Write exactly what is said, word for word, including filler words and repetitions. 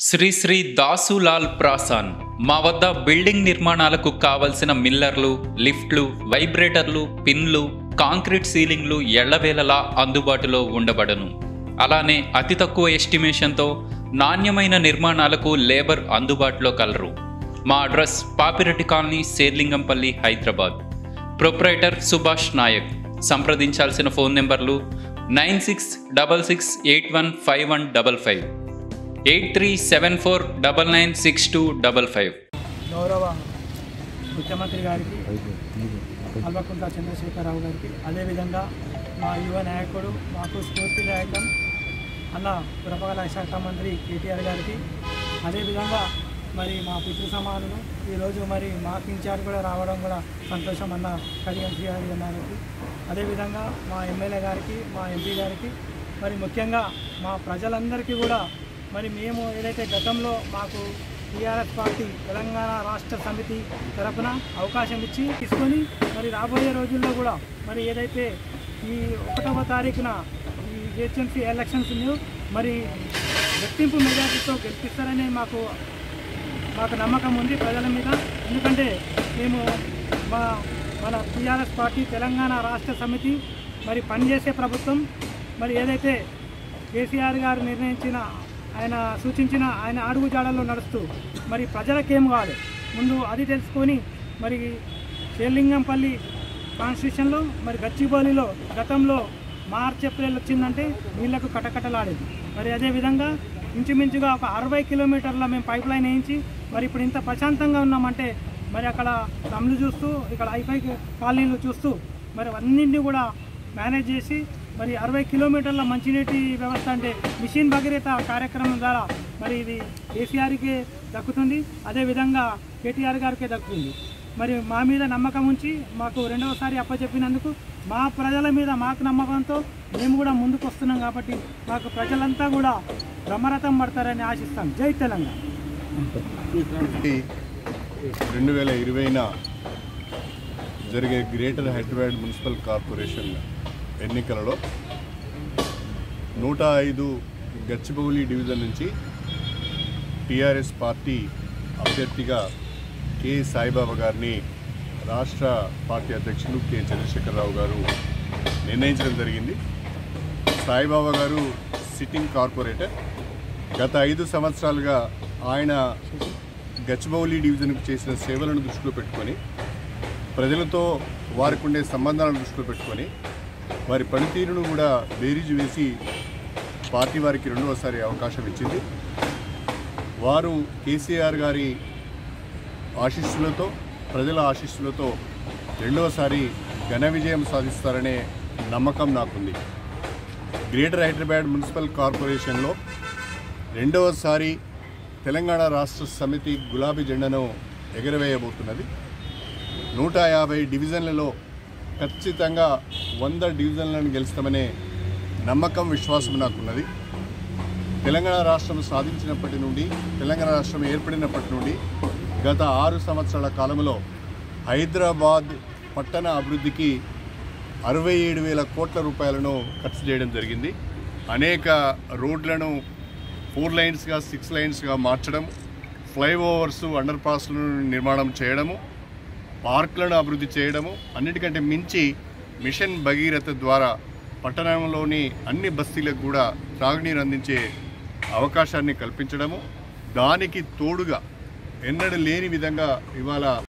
శ్రీ శ్రీ దాసులాల్ ప్రాసాన్ మా వద్ద బిల్డింగ్ నిర్మాణాలకు కావలసిన మిల్లర్లు, లిఫ్ట్లు, వైబ్రేటర్లు, పిన్లు, కాంక్రీట్ సీలింగ్లు ఎళ్లవేళలా అందుబాటులో ఉండబడను. అలానే అతి తక్కువ ఎస్టిమేషన్తో నాణ్యమైన నిర్మాణాలకు లేబర్ అందుబాటులో కలరు. మా address Papireddy colony, Serilingampally, Hyderabad. Proprietor Subhash Nayak. సంప్రదించాల్సిన ఫోన్ నెంబర్లు nine six double six eight one five one double five eight three seven four double nine six two double five. గౌరవ ముఖ్యమంత్రి గారికి, కల్వకుంట్ల చంద్రశేఖరరావు గారికి, అదేవిధంగా మా యువ నాయకుడు, మాకు స్ఫూర్తిదాయకం అన్న పురపాలక శాఖ మంత్రి కేటీఆర్ గారికి, అదేవిధంగా మరి మా పితృ సమానులు ఈరోజు మరి మాకు ఇన్ఛార్జ్ కూడా రావడం కూడా సంతోషం అన్న కడియం శ్రీహరి గారికి, అదేవిధంగా మా ఎమ్మెల్యే గారికి, మా ఎంపీ గారికి, మరి ముఖ్యంగా మా ప్రజలందరికీ కూడా మరి మేము ఏదైతే గతంలో మాకు టీఆర్ఎస్ పార్టీ తెలంగాణ రాష్ట్ర సమితి తరఫున అవకాశం ఇచ్చి తీసుకొని మరి రాబోయే రోజుల్లో కూడా మరి ఏదైతే ఈ ఒకటవ తారీఖున ఈ జిహెచ్ఎంసీ ఎలక్షన్స్ మరి రెట్టింపు మెజార్టీతో గెలిపిస్తారని మాకు మాకు నమ్మకం ఉంది ప్రజల మీద. ఎందుకంటే మేము మా మన టీఆర్ఎస్ పార్టీ తెలంగాణ రాష్ట్ర సమితి మరి పనిచేసే ప్రభుత్వం, మరి ఏదైతే కేసీఆర్ గారు నిర్ణయించిన, ఆయన సూచించిన ఆయన అడుగు జాడల్లో నడుస్తూ మరి ప్రజలకేం కావాలి ముందు అది తెలుసుకొని మరి శేర్లింగంపల్లి కాన్స్టిట్యూషన్లో మరి గచ్చిబౌలిలో గతంలో మార్చ్ ఏప్రిల్ వచ్చిందంటే నీళ్లకు కటకటలాడేది. మరి అదేవిధంగా ఇంచుమించుగా ఒక అరవై కిలోమీటర్ల మేము పైప్ లైన్ వేయించి మరి ఇప్పుడు ఇంత ప్రశాంతంగా ఉన్నామంటే మరి అక్కడ తమ్ముళ్ళు చూస్తూ ఇక్కడ ఐఫై కాలనీలు చూస్తూ మరి అన్నింటినీ కూడా మేనేజ్ చేసి మరి అరవై కిలోమీటర్ల మంచినీటి వ్యవస్థ అంటే మిషన్ భగీరథ కార్యక్రమం ద్వారా మరి ఇది కేసీఆర్కే దక్కుతుంది, అదేవిధంగా కేటీఆర్ గారికే దక్కుతుంది. మరి మా మీద నమ్మకం ఉంచి మాకు రెండవసారి అప్పచెప్పినందుకు మా ప్రజల మీద మాకు నమ్మకంతో మేము కూడా ముందుకు వస్తున్నాం కాబట్టి మాకు ప్రజలంతా కూడా బ్రహ్మరథం పడతారని ఆశిస్తాం. జై తెలంగాణ. రెండు వేల ఇరవైన జరిగే గ్రేటర్ హైదరాబాద్ మున్సిపల్ కార్పొరేషన్ ఎన్నికలలో నూట ఐదు గచ్చిబౌలి డివిజన్ నుంచి టీఆర్ఎస్ పార్టీ అభ్యర్థిగా కె సాయిబాబా గారిని రాష్ట్ర పార్టీ అధ్యక్షులు కె చంద్రశేఖరరావు గారు నిర్ణయించడం జరిగింది. సాయిబాబా గారు సిట్టింగ్ కార్పొరేటర్. గత ఐదు సంవత్సరాలుగా ఆయన గచ్చిబౌలి డివిజన్కు చేసిన సేవలను దృష్టిలో పెట్టుకొని, ప్రజలతో వారికి ఉండే సంబంధాలను దృష్టిలో పెట్టుకొని వారి పనితీరును కూడా బేరీజు వేసి పార్టీ వారికి రెండవసారి అవకాశం ఇచ్చింది. వారు కేసీఆర్ గారి ఆశీస్సులతో, ప్రజల ఆశీస్సులతో రెండవసారి ఘన విజయం సాధిస్తారనే నమ్మకం నాకుంది. గ్రేటర్ హైదరాబాద్ మున్సిపల్ కార్పొరేషన్లో రెండవసారి తెలంగాణ రాష్ట్ర సమితి గులాబీ జెండాను ఎగరవేయబోతున్నది. నూట యాభై డివిజన్లలో ఖచ్చితంగా వంద డివిజన్లను గెలుస్తామనే నమ్మకం, విశ్వాసం నాకున్నది. తెలంగాణ రాష్ట్రం సాధించినప్పటి నుండి, తెలంగాణ రాష్ట్రం ఏర్పడినప్పటి నుండి గత ఆరు సంవత్సరాల కాలంలో హైదరాబాద్ పట్టణ అభివృద్ధికి అరవై ఏడు వేల కోట్ల రూపాయలను ఖర్చు చేయడం జరిగింది. అనేక రోడ్లను ఫోర్ లైన్స్గా సిక్స్ లైన్స్గా మార్చడం, ఫ్లైఓవర్స్, అండర్ పాస్లను నిర్మాణం చేయడము, పార్కులను అభివృద్ధి చేయడము, అన్నిటికంటే మించి మిషన్ భగీరథ ద్వారా పట్టణంలోని అన్ని బస్తీలకు కూడా త్రాగునీరు అందించే అవకాశాన్ని కల్పించడము, దానికి తోడుగా ఎన్నడూ లేని విధంగా ఇవాళ